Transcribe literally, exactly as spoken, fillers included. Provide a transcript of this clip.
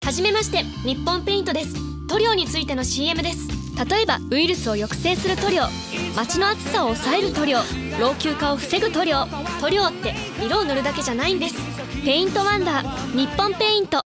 はじめまして、日本ペイントです。塗料についての シーエム です。例えばウイルスを抑制する塗料、街の暑さを抑える塗料、老朽化を防ぐ塗料。塗料って色を塗るだけじゃないんです。ペイントワンダー日本ペイント。